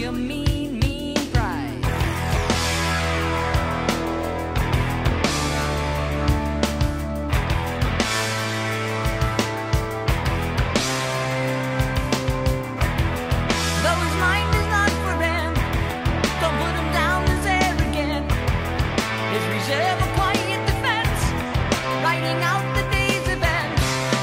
a mean, mean price. Though his mind is not for rent, don't put him down as arrogant. His reserve a quiet defense, writing out the day's events.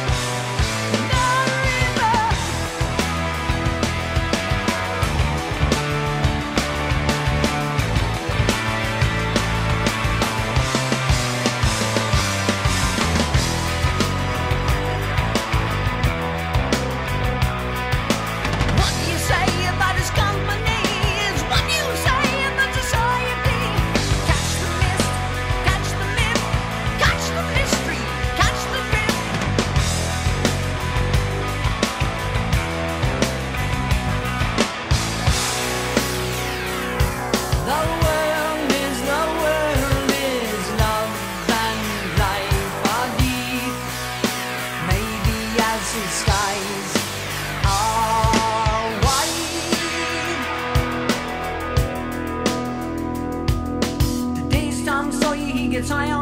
Skies are white. Today's Tom Sawyer, he gets high on